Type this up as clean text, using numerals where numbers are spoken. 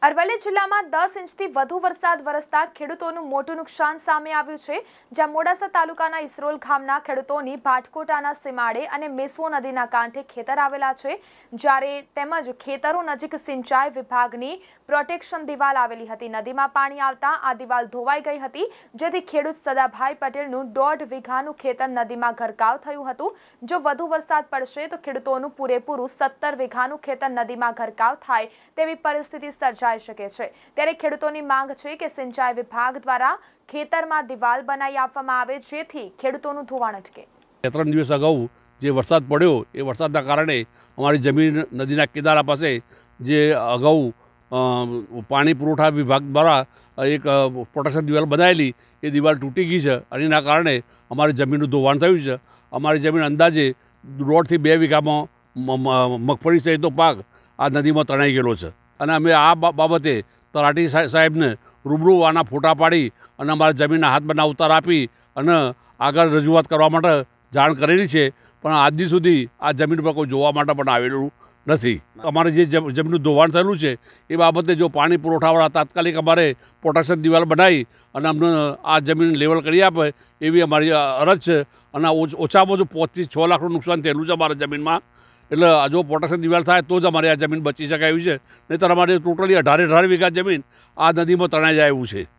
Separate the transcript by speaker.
Speaker 1: અરવલ્લી જિલ્લામાં 10 ઇંચથી વધુ વરસાદ વરસતા ખેડૂતોનું મોટું નુકસાન સામે આવ્યું છે, જ્યાં મોડાસા તાલુકાના ઇસરોલ ગામના ખેડૂતોની ભાટકોટાના સીમાડે અને મેસવો નદીના કાંઠે ખેતર આવેલા છે, જ્યારે તેમજ ખેતરો નજીક સિંચાઈ વિભાગની પ્રોટેક્શન દિવાલ આવેલી હતી। નદીમાં પાણી આવતા આ દિવાલ ધોવાઈ ગઈ હતી, જેથી ખેડૂત સદાભાઈ પટેલનું 1.5 વીઘાનું ખેતર નદીમાં ગરકાવ થયું હતું। જો વધુ વરસાદ પડશે તો ખેડૂતોનું પૂરેપૂરું 17 વીઘાનું ખેતર નદીમાં ગરકાવ થાય તેવી પરિસ્થિતિ સર્જાઈ શકે છે। ત્યારે ખેડૂતોની માંગ છે કે સિંચાઈ વિભાગ દ્વારા ખેતરમાં દિવાલ બનાવી આપવામાં આવે, જેથી ખેડૂતોનું ધોવાણ અટકે।
Speaker 2: 3 દિવસ અગાઉ જે વરસાદ પડ્યો એ વરસાદના કારણે અમારી જમીન નદીના કિનારા પાસે જે અગાઉ પાણી પુરવઠા વિભાગ દ્વારા એક પ્રોટેક્શન દિવાલ બનાવેલી એ દિવાલ તૂટી ગઈ છે અને એના કારણે અમારી જમીનનું ધોવાણ થયું છે। અમારી જમીન અંદાજે 1.5 થી 2 વીઘામાં મગફળી સહિતનો પાક આ નદીમાં તણાઈ ગયેલો છે અને અમે આ બાબતે તલાટી સાહેબને રૂબરૂ આના ફોટા પાડી અને અમારા જમીનના હાથ બના ઉતાર આપી અને આગળ રજૂઆત કરવા માટે જાણ કરેલી છે, પણ આજ દી સુધી આ જમીન પર કોઈ જોવા માટે પણ આવેલું નથી। અમારે જે જમીનનું ધોવાણ થયેલું છે એ બાબતે જો પાણી પુરવઠાવાળા તાત્કાલિક અમારે પ્રોટેક્શન દિવાલ બનાવી અને અમને આ જમીન લેવલ કરી આપે એવી અમારી અરજ છે અને ઓછામાં ઓછું 5 થી 6 લાખનું નુકસાન થયેલું છે અમારા જમીનમાં। એટલે જો પ્રોટેક્શન દિવાલ થાય તો જ અમારી આ જમીન બચી શકાય એવી છે, નહીંતર અમારે ટોટલી 18 વીઘા જમીન આ નદીમાં તણાઈ જાય એવું છે।